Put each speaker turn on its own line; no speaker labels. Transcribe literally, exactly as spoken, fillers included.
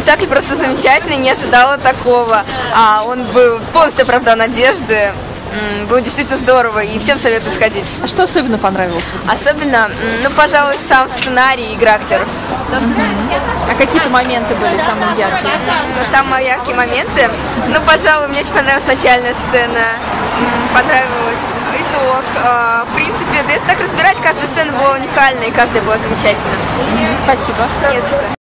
спектакль просто замечательный, не ожидала такого. А он был полностью оправдан надежды. Было действительно здорово, и всем советую сходить.
А что особенно понравилось?
Особенно, ну, пожалуй, сам сценарий и игра актеров.
А какие-то моменты были самые яркие?
Ну, самые яркие моменты, ну, пожалуй, мне очень понравилась начальная сцена, понравилась итог. В принципе, да если так разбирать, каждая сцена была уникальна, и каждая была замечательна.
Спасибо.
Не за что.